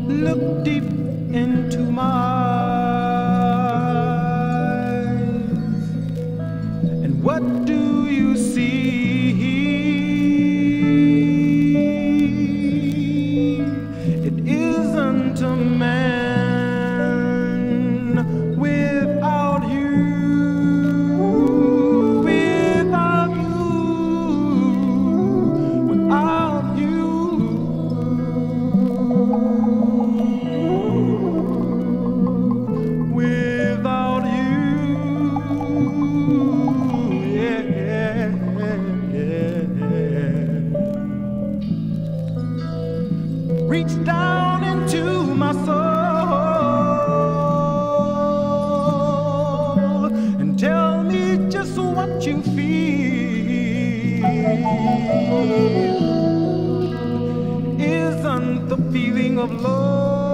Look deep into my eyes, and what do you see? It isn't a man without you, without you, without you. Without you, yeah, yeah. Reach down into my soul and tell me just what you feel. Isn't the feeling of love